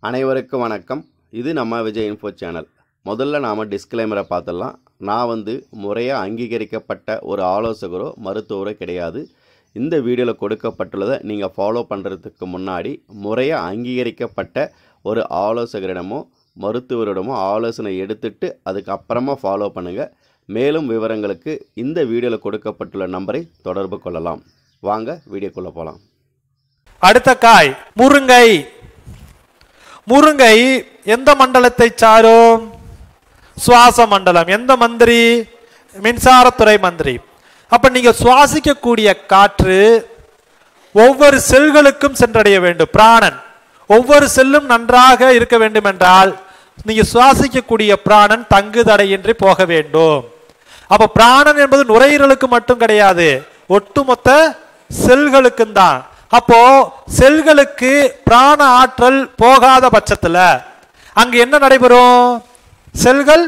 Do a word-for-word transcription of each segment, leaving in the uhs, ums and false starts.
அனைவருக்கும் வணக்கம். இது நம்ம விஜய் இன்ஃபோ சேனல். முதல்ல நாம் டிஸ்க்ளைமரை பார்த்துடலாம். நான் வந்து முறையாக அங்கீகரிக்கப்பட்ட ஒரு ஆலோசகரோ மருத்துவரோ கிடையாது. இந்த வீடியோவில் கொடுக்கப்பட்டுள்ளதை நீங்கள் ஃபாலோ பண்ணுறதுக்கு முன்னாடி முறையாக அங்கீகரிக்கப்பட்ட ஒரு ஆலோசகரிடமோ மருத்துவரிடமோ ஆலோசனை எடுத்துட்டு அதுக்கப்புறமா ஃபாலோ பண்ணுங்கள். மேலும் விவரங்களுக்கு இந்த வீடியோவில் கொடுக்கப்பட்டுள்ள நம்பரை தொடர்பு கொள்ளலாம். வாங்க வீடியோக்குள்ளே போகலாம். அடுத்த காய் முருங்கை. முருங்கை எந்த மண்டலத்தை சாரும்? சுவாச மண்டலம். எந்த மந்திரி? மின்சாரத்துறை மந்திரி. அப்ப நீங்க சுவாசிக்கக்கூடிய காற்று ஒவ்வொரு செல்களுக்கும் சென்றடைய வேண்டும். பிராணன் ஒவ்வொரு செல்லும் நன்றாக இருக்க வேண்டும் என்றால் நீங்க சுவாசிக்கக்கூடிய பிராணன் தங்கு தடையின்றி போக வேண்டும். அப்ப பிராணன் என்பது நுரையீரலுக்கு மட்டும் கிடையாது, ஒட்டுமொத்த செல்களுக்கும் தான். அப்போ செல்களுக்கு பிராண ஆற்றல் போகாத பட்சத்தில் அங்க என்ன நடைபெறும்? செல்கள்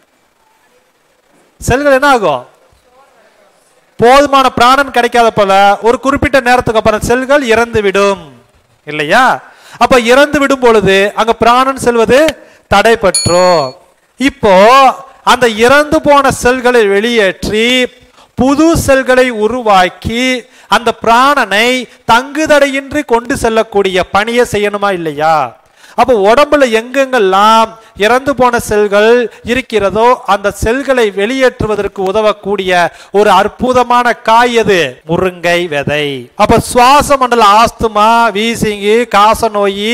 செல்கள் என்ன ஆகும்? போதுமான பிராணன் கிடைக்காத போல ஒரு குறிப்பிட்ட நேரத்துக்கு அப்புறம் செல்கள் இறந்து விடும் இல்லையா? அப்ப இறந்து விடும் பொழுது அங்க பிராணன் செல்வது தடைபற்றும். இப்போ அந்த இறந்து போன செல்களை வெளியேற்றி புது செல்களை உருவாக்கி அந்த பிராணனை தங்குதடையின்றி கொண்டு செல்லக்கூடிய பணியை செய்யணுமா இல்லையா? அப்போ உடம்புல எங்கெங்கெல்லாம் இறந்து போன செல்கள் இருக்கிறதோ அந்த செல்களை வெளியேற்றுவதற்கு உதவக்கூடிய ஒரு அற்புதமான காய் எது? முருங்கை விதை. அப்ப சுவாச மண்டல ஆஸ்துமா, வீசிங்கு, காச நோய்,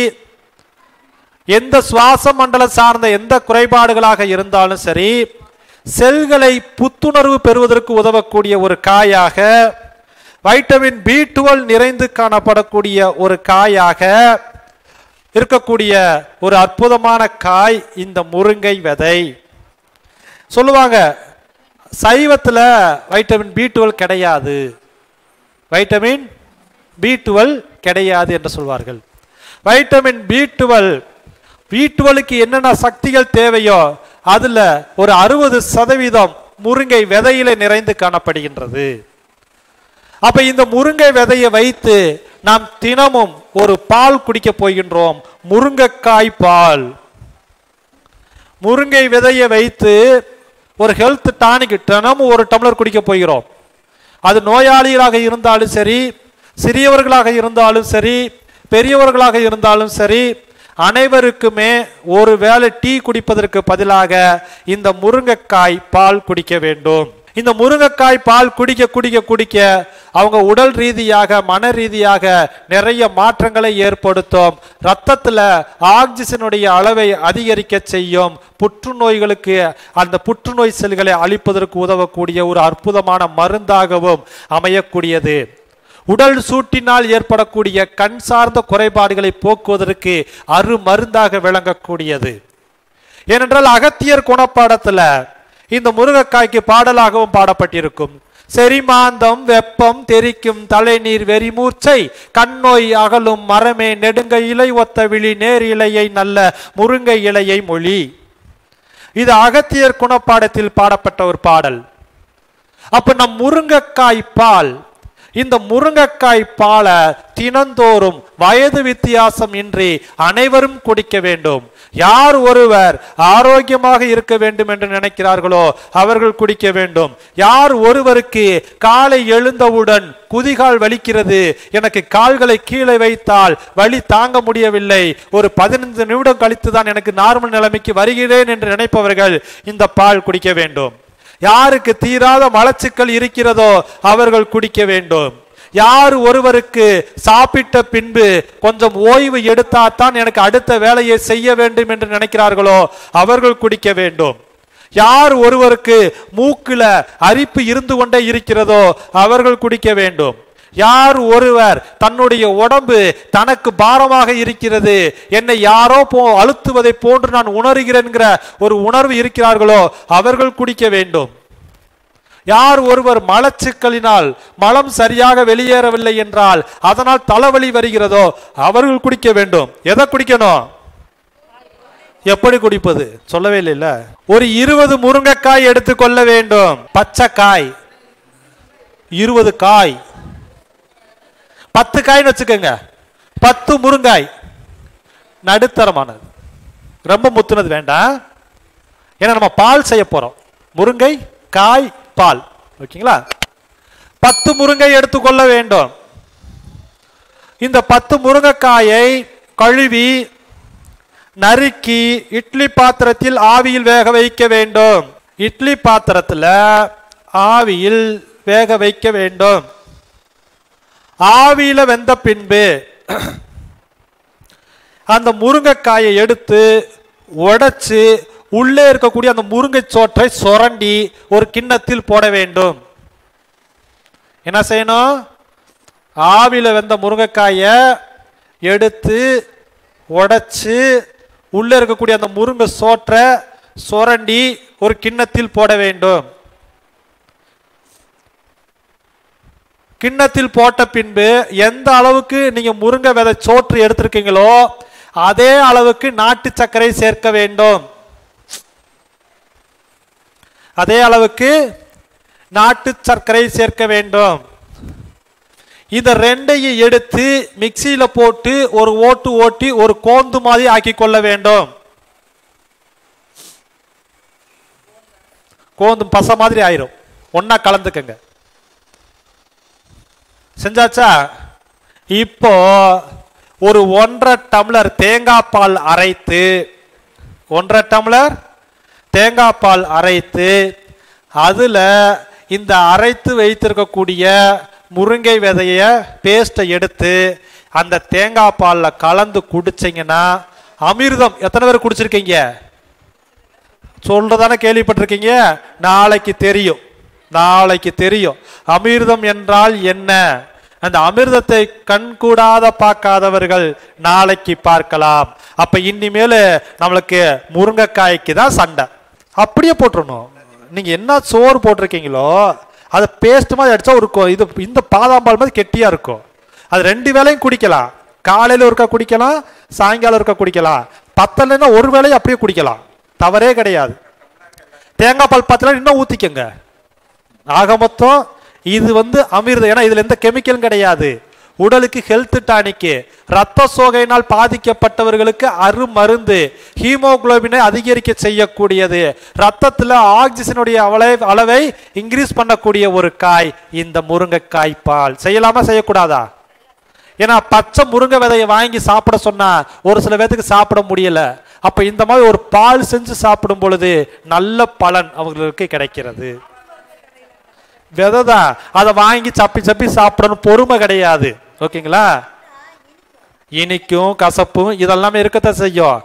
எந்த சுவாச மண்டலம் சார்ந்த எந்த குறைபாடுகளாக இருந்தாலும் சரி, செல்களை புத்துணர்வு பெறுவதற்கு உதவக்கூடிய ஒரு காயாக, வைட்டமின் பி டுவெல் நிறைந்து காணப்படக்கூடிய ஒரு காயாக இருக்கக்கூடிய ஒரு அற்புதமான காய் இந்த முருங்கை விதை. சொல்லுவாங்க சைவத்தில் வைட்டமின் பி டுவெல் கிடையாது, வைட்டமின் பி டுவெல் கிடையாது என்று சொல்வார்கள். வைட்டமின் பி டுவெல் பி டுவெலுக்கு என்னென்ன சக்திகள் தேவையோ அதுல ஒரு அறுபது சதவீதம் முருங்கை விதையில நிறைந்து காணப்படுகின்றது. அப்ப இந்த முருங்கை விதையை வைத்து நாம் தினமும் ஒரு பால் குடிக்க போகின்றோம், முருங்கைக்காய் பால். முருங்கை விதையை வைத்து ஒரு ஹெல்த் டானிக் தினமும் ஒரு டம்ளர் குடிக்க போகிறோம். அது நோயாளிகளாக இருந்தாலும் சரி, சிறியவர்களாக இருந்தாலும் சரி, பெரியவர்களாக இருந்தாலும் சரி, அனைவருக்குமே ஒரு வேளை டீ குடிப்பதற்கு பதிலாக இந்த முருங்கைக்காய் பால் குடிக்க வேண்டும். இந்த முருங்கைக்காய் பால் குடிக்க குடிக்க குடிக்க அவங்க உடல் ரீதியாக மன ரீதியாக நிறைய மாற்றங்களை ஏற்படுத்தும். இரத்தத்தில் ஆக்சிஜனுடைய அளவை அதிகரிக்க செய்யும். புற்றுநோய்களுக்கு அந்த புற்றுநோய் செல்களை அழிப்பதற்கு உதவக்கூடிய ஒரு அற்புதமான மருந்தாகவும் அமையக்கூடியது. உடல் சூட்டினால் ஏற்படக்கூடிய கண் சார்ந்த குறைபாடுகளை போக்குவதற்கு அரு மருந்தாக விளங்கக்கூடியது. ஏனென்றால் அகத்தியர் குணப்பாடத்துல இந்த முருங்கைக்காய்க்கு பாடலாகவும் பாடப்பட்டிருக்கும். செரிமாந்தம் வெப்பம் தெரிக்கும் தலைநீர் வெறிமூர்ச்சை கண்ணோய் அகலும் மரமே நெடுங்க இலை ஒத்த விழி நேர் இலையை நல்ல முருங்கை இலையை மொழி. இது அகத்தியர் குணப்பாடத்தில் பாடப்பட்ட ஒரு பாடல். அப்ப நம் முருங்கைக்காய் பால், இந்த முருங்கைக்காய் பாலை தினந்தோறும் வயது வித்தியாசம் இன்றி அனைவரும் குடிக்க வேண்டும். யார் ஒருவர் ஆரோக்கியமாக இருக்க வேண்டும் என்று நினைக்கிறார்களோ அவர்கள் குடிக்க வேண்டும். யார் ஒருவருக்கு காலை எழுந்தவுடன் குதிகால் வலிக்கிறது, எனக்கு கால்களை கீழே வைத்தால் வலி தாங்க முடியவில்லை, ஒரு பதினைந்து நிமிடம் கழித்து தான் எனக்கு நார்மல் நிலைமைக்கு வருகிறேன் என்று நினைப்பவர்கள் இந்த பால் குடிக்க வேண்டும். யாருக்கு தீராத மலச்சிக்கல் இருக்கிறதோ அவர்கள் குடிக்க வேண்டும். யார் ஒருவருக்கு சாப்பிட்ட பின்பு கொஞ்சம் ஓய்வு எடுத்தால்தான் எனக்கு அடுத்த வேலையை செய்ய வேண்டும் என்று நினைக்கிறார்களோ அவர்கள் குடிக்க வேண்டும். யார் ஒருவருக்கு மூக்குல அரிப்பு இருந்து கொண்டே இருக்கிறதோ அவர்கள் குடிக்க வேண்டும். யார் ஒருவர் தன்னுடைய உடம்பு தனக்கு பாரமாக இருக்கிறது, என்னை யாரோ போ அழுத்துவதை போன்று நான் உணர்கிறேன் ஒரு உணர்வு இருக்கிறார்களோ அவர்கள் குடிக்க வேண்டும். யார் ஒருவர் மலச்சிக்கலினால் மலம் சரியாக வெளியேறவில்லை என்றால் அதனால் தலைவலி வருகிறதோ அவர்கள் குடிக்க வேண்டும். எதை குடிக்கணும்? எப்படி குடிப்பது சொல்லவே இல்லை. ஒரு இருபது முருங்கைக்காய் எடுத்துக்கொள்ள வேண்டும். பச்சை காய் இருபது காய், பத்து காய்னு வச்சுக்கோங்க. பத்து முருங்காய் நடுத்தரமானது, ரொம்ப முத்துனது வேண்டாம். ஏன்னா நம்ம பால் செய்ய போறோம், முருங்கை காய் பால். ஓகேங்களா? பத்து முருங்கை எடுத்துக்கொள்ள வேண்டும். இந்த பத்து முருங்கைக்காயை கழுவி நறுக்கி இட்லி பாத்திரத்தில் ஆவியில் வேக வைக்க வேண்டும். இட்லி பாத்திரத்தில் ஆவியில் வேக வைக்க வேண்டும். ஆவியில வெந்த பின்பு அந்த முருங்கைக்காயை எடுத்து உடைச்சு உள்ளே இருக்கக்கூடிய அந்த முருங்கை சோற்றை சுரண்டி ஒரு கிண்ணத்தில் போட வேண்டும். என்ன செய்யணும்? ஆவியில வெந்த முருங்கைக்காயை எடுத்து உடைச்சு உள்ளே இருக்கக்கூடிய அந்த முருங்கை சோற்றை சுரண்டி ஒரு கிண்ணத்தில் போட வேண்டும். கிண்ணத்தில் போட்ட பின்பு எந்த அளவுக்கு நீங்க முருங்கை விதை சோற்று எடுத்திருக்கீங்களோ அதே அளவுக்கு நாட்டு சர்க்கரை சேர்க்க வேண்டும். அதே அளவுக்கு நாட்டு சர்க்கரை சேர்க்க வேண்டும். இந்த ரெண்டையும் எடுத்து மிக்சியில போட்டு ஒரு ஓட்டு ஓட்டி ஒரு கோந்து மாதிரி ஆக்கி கொள்ள வேண்டும். கோந்து பசை மாதிரி ஆயிரும். ஒன்னா கலந்துக்கங்க. செஞ்சாச்சா? இப்போ ஒரு ஒன்றரை டம்ளர் தேங்காய் பால் அரைத்து ஒன்றரை டம்ளர் தேங்காய் பால் அரைத்து அதுல இந்த அரைத்து வைத்திருக்கக்கூடிய முருங்கை விதைய பேஸ்ட்டை எடுத்து அந்த தேங்காய் பாலில் கலந்து குடிச்சிங்கன்னா அமிர்தம். எத்தனை பேர் குடிச்சிருக்கீங்க? சொல்றதானே கேள்விப்பட்டிருக்கீங்க. நாளைக்கு தெரியும், நாளைக்கு தெரியும் அமிர்தம் என்றால் என்ன. அந்த அமிர்தத்தை கண்கூடாத பார்க்காதவர்கள் நாளைக்கு பார்க்கலாம். அப்ப இனிமேல் நம்மளுக்கு முருங்கைக்காய்க்கு தான் சண்டை. அப்படியே போட்டுருணும். நீங்க என்ன சோறு போட்டிருக்கீங்களோ அதை பேஸ்ட் மாதிரி அடிச்சா ஒரு இது இந்த பாதாம் பால் மாதிரி கெட்டியா இருக்கும். அது ரெண்டு வேளையும் குடிக்கலாம். காலையில ஒருக்கா குடிக்கலாம், சாயங்காலம் ஒருக்கா குடிக்கலாம். பத்தலைன்னா ஒரு வேளையும் அப்படியே குடிக்கலாம், தவறே கிடையாது. தேங்காய் பால் பத்தல இன்னும் ஊத்திக்கங்க. ஆக மொத்தம் இது வந்து அமிர்தம். ஏன்னா இதுல எந்த கெமிக்கலும் கிடையாது. உடலுக்கு ஹெல்த் டானிக்கு, ரத்த சோகையினால் பாதிக்கப்பட்டவர்களுக்கு அருமருந்து, ஹீமோகுளோபினை அதிகரிக்க செய்யக்கூடியது, ரத்தத்தில் ஆக்சிஜனுடைய அளவை இன்க்ரீஸ் பண்ணக்கூடிய ஒரு காய் இந்த முருங்கைக்காய் பால். செய்யலாமா செய்யக்கூடாதா? ஏன்னா பச்சை முருங்கை விதையை வாங்கி சாப்பிட சொன்னா ஒரு சில பேருக்கு சாப்பிட முடியல. அப்ப இந்த மாதிரி ஒரு பால் செஞ்சு சாப்பிடும் பொழுது நல்ல பலன் அவங்களுக்கு கிடைக்கிறது. விதை தான், அதை வாங்கி சப்பி சப்பி சாப்பிடணும் பொறுமை கிடையாது. ஓகேங்களா? இனிக்கும் கசப்பும் இதெல்லாமே இருக்கத்தான் செய்யும்.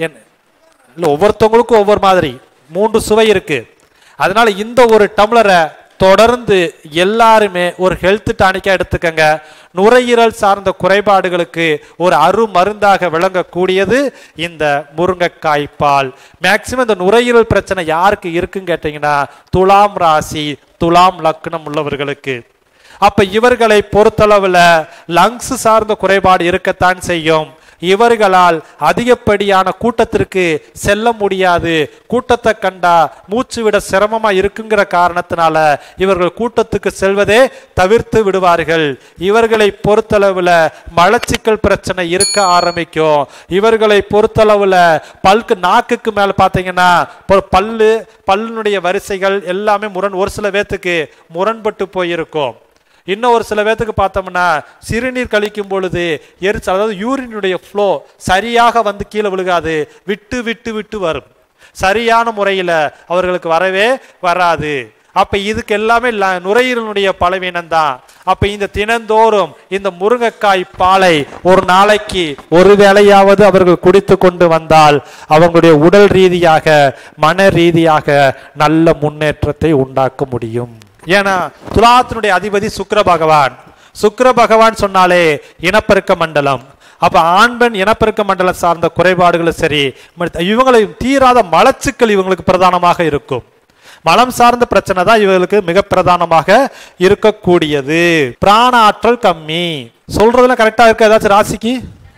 இல்லை, ஒவ்வொருத்தவங்களுக்கும் ஒவ்வொரு மாதிரி மூன்று சுவை இருக்கு. அதனால இந்த ஒரு டம்ளரை தொடர்ந்து எல்லாருமே ஒரு ஹெல்த் டானிக்கா எடுத்துக்கங்க. நுரையீரல் சார்ந்த குறைபாடுகளுக்கு ஒரு அரு மருந்தாக விளங்கக்கூடியது இந்த முருங்கைக்காய் பால். மேக்சிமம் இந்த நுரையீரல் பிரச்சனை யாருக்கு இருக்குன்னு கேட்டீங்கன்னா துலாம் ராசி, துலாம் லக்னம் உள்ளவர்களுக்கு. அப்ப இவர்களை பொறுத்தளவுல லங்ஸ் சார்ந்த குறைபாடு இருக்கத்தான் செய்யும். இவர்களால் அதிகப்படியான கூட்டத்திற்கு செல்ல முடியாது. கூட்டத்தை கண்டா மூச்சு விட சிரமமா இருக்குங்கிற காரணத்தினால இவர்கள் கூட்டத்துக்கு செல்வதே தவிர்த்து விடுவார்கள். இவர்களை பொறுத்தளவுல மலச்சிக்கல் பிரச்சனை இருக்க ஆரம்பிக்கும். இவர்களை பொறுத்தளவுல பல்கு நாக்குக்கு மேல பாத்தீங்கன்னா பல்லு பல்லுடைய வரிசைகள் எல்லாமே முரண், ஒரு சில பேத்துக்கு முரண்பட்டு போயிருக்கும். இன்னும் ஒரு சில பேத்துக்கு பார்த்தோம்னா சிறுநீர் கழிக்கும் பொழுது எரிச்சல், அதாவது யூரினுடைய ஃப்ளோ சரியாக வந்து கீழே விழுகாது, விட்டு விட்டு விட்டு வரும். சரியான முறையில் அவர்களுக்கு வரவே வராது. அப்ப இதுக்கு எல்லாமே நுரையீரலுடைய பலவீனம் தான். அப்ப இந்த தினந்தோறும் இந்த முருங்கைக்காய் பாலை ஒரு நாளைக்கு ஒரு வேளையாவது அவர்கள் குடித்து கொண்டு வந்தால் அவங்களுடைய உடல் ரீதியாக மன ரீதியாக நல்ல முன்னேற்றத்தை உண்டாக்க முடியும். ஏன்னா துலாத்தினுடைய அதிபதி சுக்கிர பகவான். சுக்கிர பகவான் சொன்னாலே இனப்பெருக்க மண்டலம். அப்ப ஆண் பெண் இனப்பெருக்க மண்டலம் சார்ந்த குறைபாடுகளும் சரி, இவங்களை தீராத மலச்சுக்கள் இவங்களுக்கு பிரதானமாக இருக்கும். மலம் சார்ந்த பிரச்சனை தான் இவர்களுக்கு மிக பிரதானமாக இருக்கக்கூடியது. பிராண ஆற்றல் கம்மி. சொல்றதுல கரெக்டா இருக்கா? ஏதாச்சும் ராசிக்கு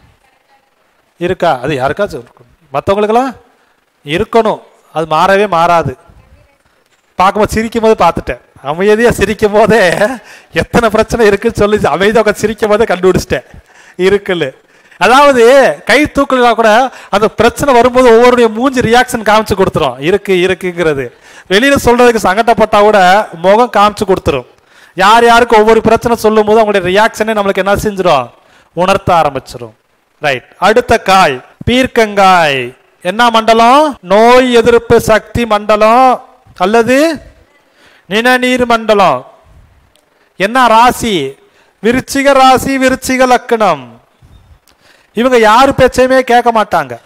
இருக்கா? அது யாருக்காச்சும் மற்றவங்களுக்கெல்லாம் இருக்கணும். அது மாறவே மாறாது. பார்க்கும்போது சிரிக்கும் போது பார்த்துட்டேன், அமைதியா சிரிக்கும் போதே எத்தனை பிரச்சனை இருக்குன்னு சொல்லி அமைதியாக சிரிக்கும் போதே கண்டுபிடிச்சிட்டேன் இருக்குல்ல. அதாவது கை தூக்கலா கூட அந்த பிரச்சனை வரும்போது ஒவ்வொருடைய மூஞ்சி ரியாக்ஷன் காமிச்சு கொடுத்துரும். இருக்கு இருக்குங்கிறது வெளியில சொல்றதுக்கு சங்கடப்பட்டா கூட முகம் காமிச்சு கொடுத்துரும். யார் யாருக்கு ஒவ்வொரு பிரச்சனை சொல்லும் போது அவங்களுடைய ரியாக்ஷனே நம்மளுக்கு என்ன செஞ்சிடும், உணர்த்த ஆரம்பிச்சிடும். ரைட். அடுத்த காய் பீர்க்கங்காய். என்ன மண்டலம்? நோய் எதிர்ப்பு சக்தி மண்டலம் அல்லது நிணநீர் மண்டலம். என்ன ராசி? விருச்சிக ராசி, விருச்சிக லக்கணம். இவங்க யாரு பேச்சையுமே கேட்க மாட்டாங்க.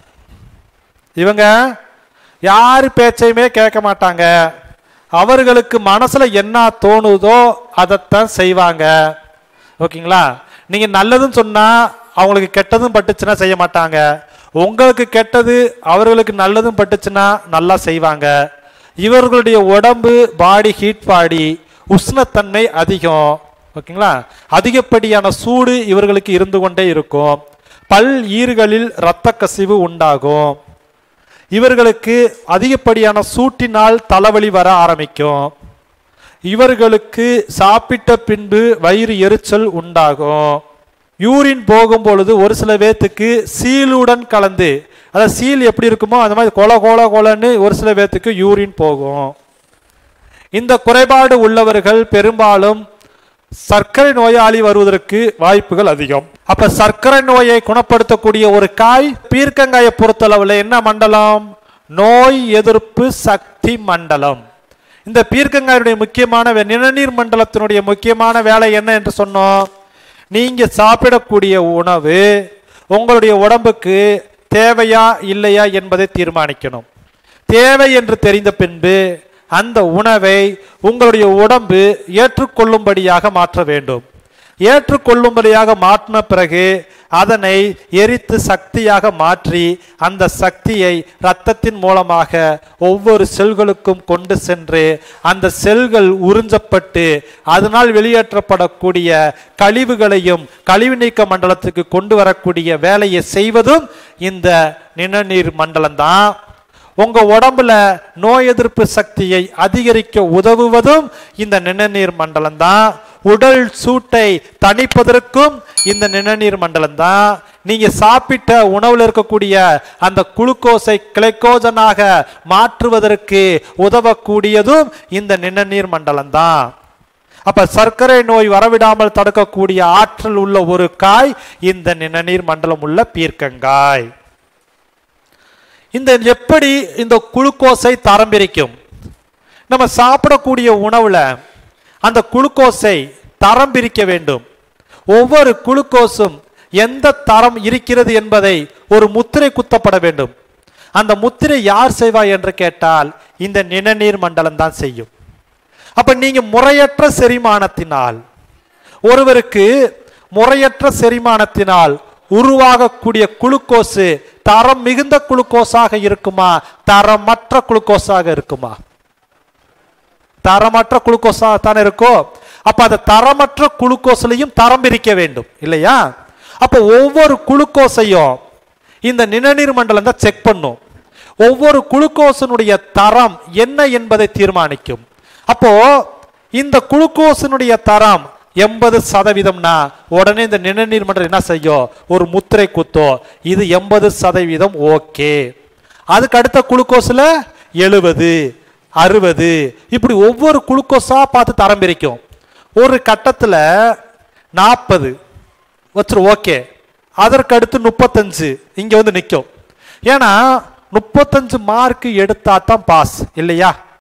இவங்க யாரு பேச்சையுமே கேட்க மாட்டாங்க. அவர்களுக்கு மனசுல என்ன தோணுதோ அதைத்தான் செய்வாங்க. ஓகேங்களா? நீங்க நல்லதுன்னு சொன்னா அவங்களுக்கு கெட்டதும் பட்டுச்சுன்னா செய்ய மாட்டாங்க. உங்களுக்கு கெட்டது அவர்களுக்கு நல்லதும் பட்டுச்சுன்னா நல்லா செய்வாங்க. இவர்களுடைய உடம்பு பாடி ஹீட் பாடி, உஷ்ணத்தன்மை அதிகம். ஓகேங்களா? அதிகப்படியான சூடு இவர்களுக்கு இருந்து கொண்டே இருக்கும். பல் ஈறுகளில் இரத்த கசிவு உண்டாகும். இவர்களுக்கு அதிகப்படியான சூட்டினால் தலைவலி வர ஆரம்பிக்கும். இவர்களுக்கு சாப்பிட்ட பின்பு வயிறு எரிச்சல் உண்டாகும். யூரின் போகும் பொழுது ஒரு சில பேத்துக்கு சீலுடன் கலந்து, அதாவது சீல் எப்படி இருக்குமோ அந்த மாதிரி கொல கொல கொலன்னு ஒரு சில பேத்துக்கு யூரின் போகும். இந்த குறைபாடு உள்ளவர்கள் பெரும்பாலும் சர்க்கரை நோயாளி வருவதற்கு வாய்ப்புகள் அதிகம். அப்ப சர்க்கரை நோயை குணப்படுத்தக்கூடிய ஒரு காய் பீர்க்கங்காயை பொறுத்தளவுல என்ன மண்டலம்? நோய் எதிர்ப்பு சக்தி மண்டலம். இந்த பீர்க்கங்காயுடைய முக்கியமான நிணநீர் மண்டலத்தினுடைய முக்கியமான வேலை என்ன என்று சொன்னோம்? நீங்க சாப்பிடக்கூடிய உணவு உங்களுடைய உடம்புக்கு தேவையா இல்லையா என்பதை தீர்மானிக்கணும். தேவை என்று தெரிந்த பின்பு அந்த உணவை உங்களுடைய உடம்பு ஏற்றுக்கொள்ளும்படியாக மாற்ற வேண்டும். ஏற்றுக்கொள்ளும்படியாக மாற்றின பிறகு அதனை எரித்து சக்தியாக மாற்றி அந்த சக்தியை இரத்தத்தின் மூலமாக ஒவ்வொரு செல்களுக்கும் கொண்டு சென்று அந்த செல்கள் உறிஞ்சப்பட்டு அதனால் வெளியேற்றப்படக்கூடிய கழிவுகளையும் கழிவு நீக்க மண்டலத்துக்கு கொண்டு வரக்கூடிய வேலையை செய்வதும் இந்த நிணநீர் மண்டலம்தான். உங்க உடம்புல நோய் எதிர்ப்பு சக்தியை அதிகரிக்க உதவுவதும் இந்த நிணநீர் மண்டலம் தான். உடல் சூட்டை தணிப்பதற்கும் இந்த நிணநீர் மண்டலம் தான். நீங்க சாப்பிட்ட உணவுல இருக்கக்கூடிய அந்த குளுக்கோஸை கிளைக்கோஜனாக மாற்றுவதற்கு உதவக்கூடியதும் இந்த நிணநீர் மண்டலம் தான். அப்ப சர்க்கரை நோய் வரவிடாமல் தடுக்கக்கூடிய ஆற்றல் உள்ள ஒரு காய் இந்த நிணநீர் மண்டலம் உள்ள பீர்க்கங்காய். இந்த எப்படி இந்த குளுக்கோஸை தரம் பிரிக்கும்? நம்ம சாப்பிடக்கூடிய உணவுல அந்த குளுக்கோஸை தரம் பிரிக்க வேண்டும். ஒவ்வொரு குளுக்கோஸும் எந்த தரம் இருக்கிறது என்பதை ஒரு முத்திரை குத்தப்பட வேண்டும். அந்த முத்திரை யார் செய்வா என்று கேட்டால் இந்த நிணநீர் மண்டலம் தான் செய்யும். அப்ப நீங்க முறையற்ற செரிமானத்தினால், ஒருவருக்கு முறையற்ற செரிமானத்தினால் உருவாகக்கூடிய குளுக்கோஸ் தரம் மிகுந்த குளுக்கோஸாக இருக்குமா, தரமற்ற குளுக்கோஸாக இருக்குமா? தரமற்ற குளுக்கோஸாக தானே இருக்கும். அப்ப அந்த தரமற்ற குளுக்கோஸ்லையும் தரம் பிரிக்க வேண்டும் இல்லையா? அப்ப ஒவ்வொரு குளுக்கோஸையும் இந்த நிணநீர் மண்டலம் தான் செக் பண்ணும். ஒவ்வொரு குளுக்கோஸினுடைய தரம் என்ன என்பதை தீர்மானிக்கும். அப்போ இந்த குளுக்கோஸினுடைய தரம் எண்பது சதவீதம்னா உடனே இந்த நிணநீர் மண்டலம் என்ன செய்யும்? ஒரு முத்திரை குத்தோ, இது எண்பது சதவீதம் ஓகே. அதுக்கு அடுத்த குளுக்கோஸ்ல எழுபது அறுபது இப்படி ஒவ்வொரு குளுக்கோஸா பார்த்து தரம் பிரிக்கும். ஒரு கட்டத்துல நாற்பது வச்சிரு ஓகே, அதற்கு அடுத்து முப்பத்தஞ்சு இங்க வந்து நிற்கும். ஏன்னா முப்பத்தஞ்சு மார்க் எடுத்தா தான் பாஸ் இல்லையா?